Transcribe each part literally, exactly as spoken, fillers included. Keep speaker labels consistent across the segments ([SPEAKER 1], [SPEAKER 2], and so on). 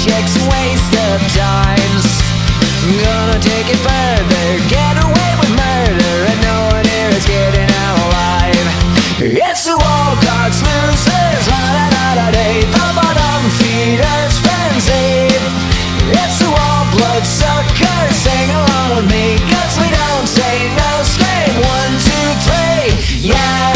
[SPEAKER 1] chicks, waste of times. Gonna take it further, get away with murder, and no one here is getting out alive. It's the all God's losers, la da da da day, the bottom feeders frenzy. It's the all bloodsuckers, sing along with me, cause we don't say no, scream one, two, three, yeah.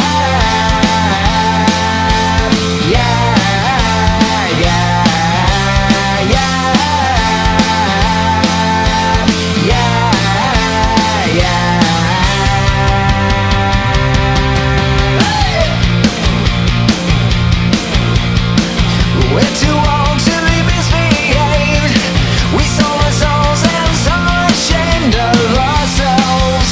[SPEAKER 1] We're too old to be misbehaved. We sold our souls and so ashamed of ourselves.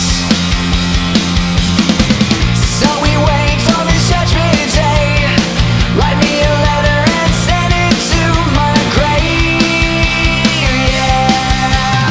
[SPEAKER 1] So we wait for this judgment day. Write me a letter and send it to my grave, yeah.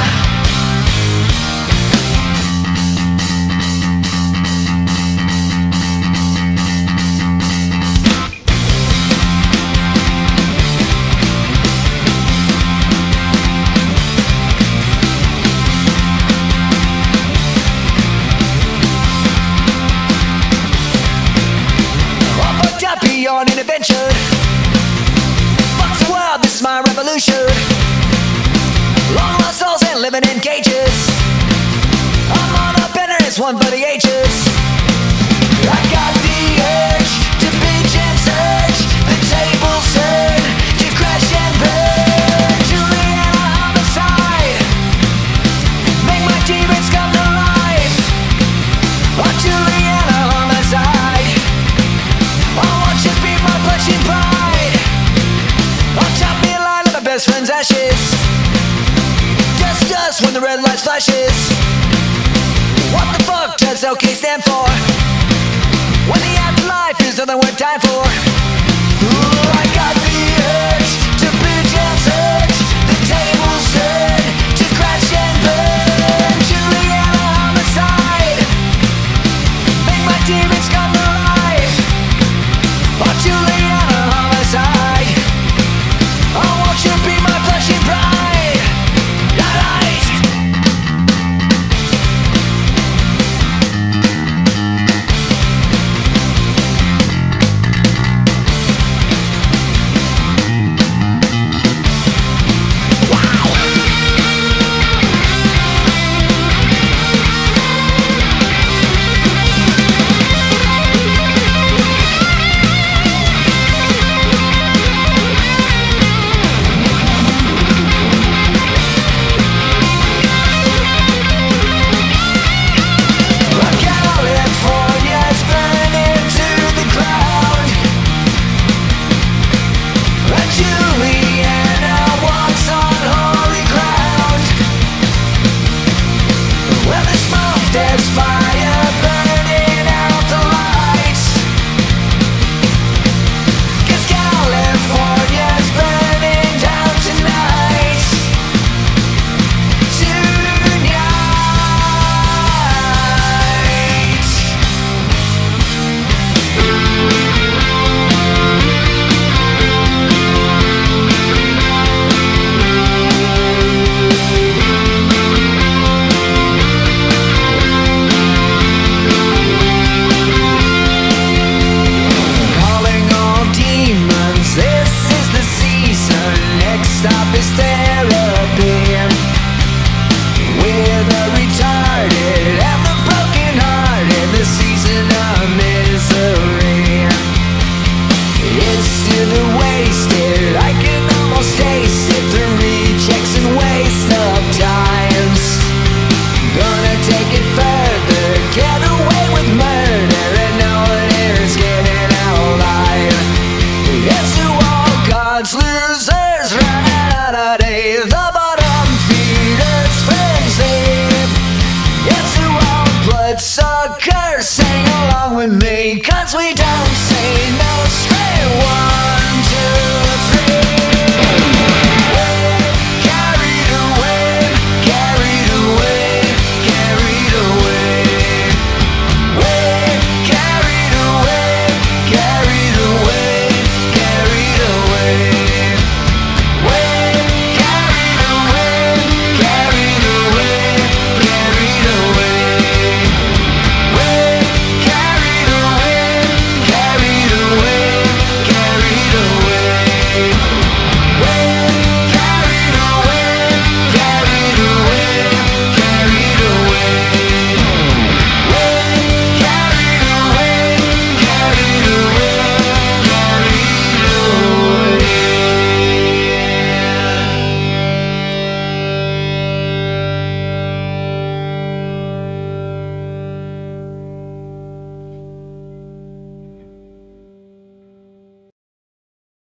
[SPEAKER 1] Beyond an adventure, fuck the world, this is my revolution. Long lost souls and living in cages. I'm on a bender, it's one for the ages. I got the urge to binge and search, the tables turn to crash and burn. Juliana homicide, make my demons come to life. Oh, Juliana homicide, I want you to be my blushing bride. I'll chop me a line of my best friend's ashes. Just us when the red light flashes. What the fuck does OK stand for? When the afterlife is nothing worth dying for. Ooh, I got the urge